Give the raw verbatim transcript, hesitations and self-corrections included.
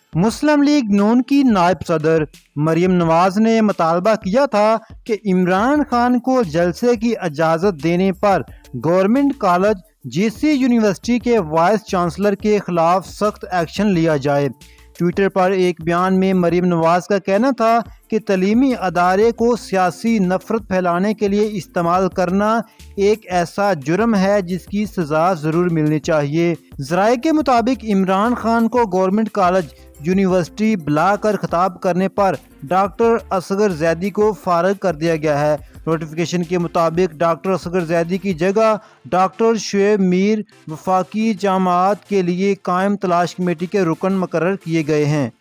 मुस्लिम league नून की नायब सदर मरीम नवाज ने मुतालबा किया था कि इमरान खान को जलसे की इजाज़त देने पर गवर्नमेंट कॉलेज जेसी यूनिवर्सिटी के वाइस चांसलर के खिलाफ सख्त एक्शन लिया जाए। ट्विटर पर एक बयान में मरीम नवाज का कहना था कि तलीमी अदारे को सियासी नफरत फैलाने के लिए इस्तेमाल करना एक ऐसा जुर्म है जिसकी सज़ा ज़रूर मिलनी चाहिए। ज़राए के मुताबिक इमरान खान को गवर्नमेंट कॉलेज यूनिवर्सिटी बुलाकर खिताब करने पर डॉक्टर असगर जैदी को फारग कर दिया गया है। नोटिफिकेशन के मुताबिक डॉक्टर असगर जैदी की जगह डॉक्टर शुएब मीर वफाकी जामात के लिए कायम तलाश कमेटी के रुकन मुकर्रर किए गए हैं।